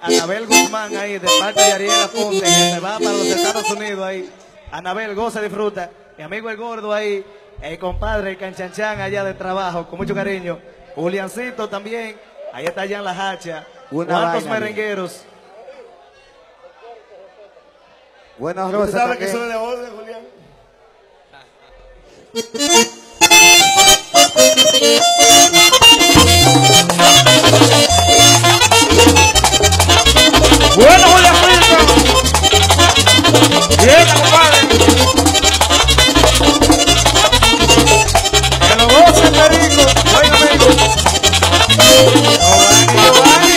Anabel Guzmán ahí, de parte de Ariel Aponte, que se va para los Estados Unidos ahí. Anabel, goza, disfruta. Mi amigo el gordo ahí, el compadre, el canchanchan allá de trabajo, con mucho cariño. Juliancito también, ahí está allá en la hacha. ¿Cuántos merengueros? Buenas ¿Usted rosas. sabe que eso es de orden, Julián? Bueno, Julián Filtro. Bien, compadre. Que lo goce, perico. Buen amigo. Giovanni.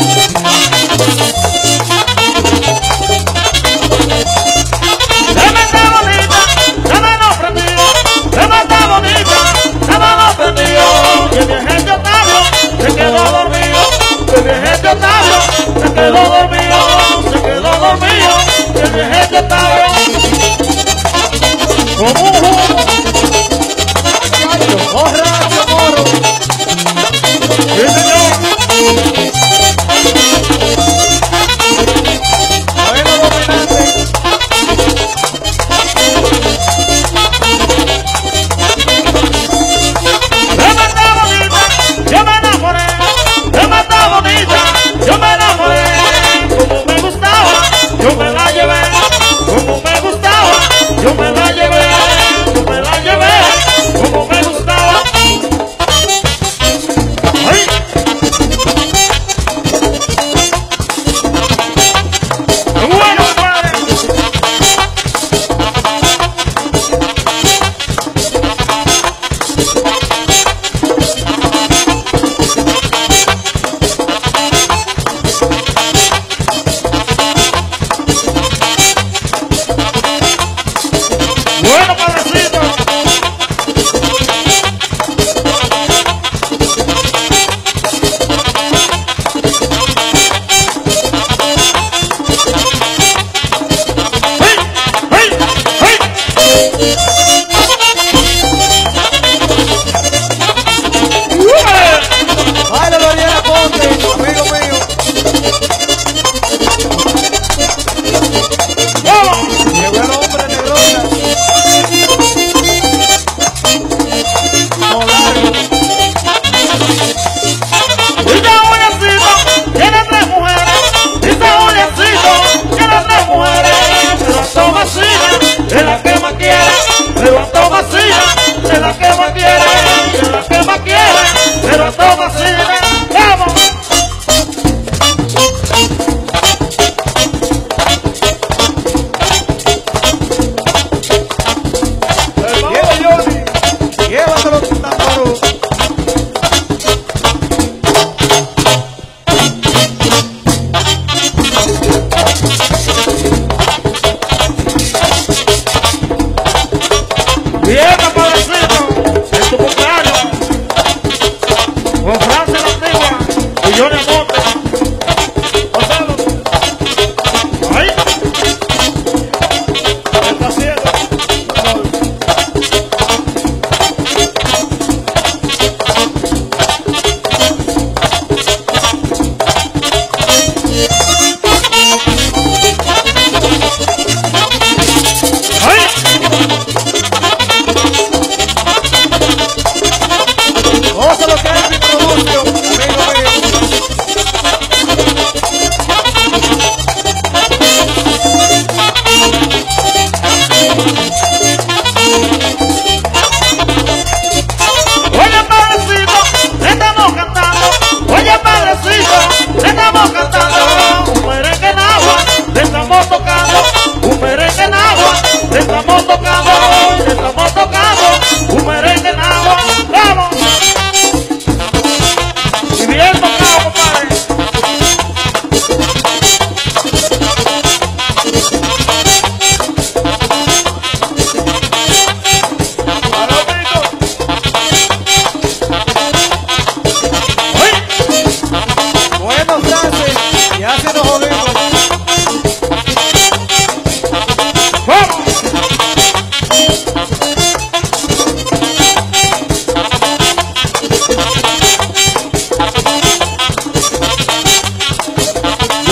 Tremenda bonita, tremendo prendido, tremenda bonita, tremendo prendido. Que viaje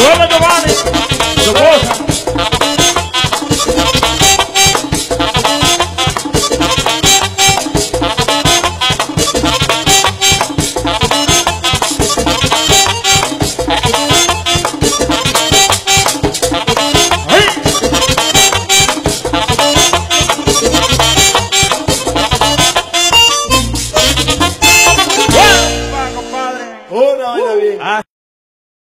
Bueno, Giovanni.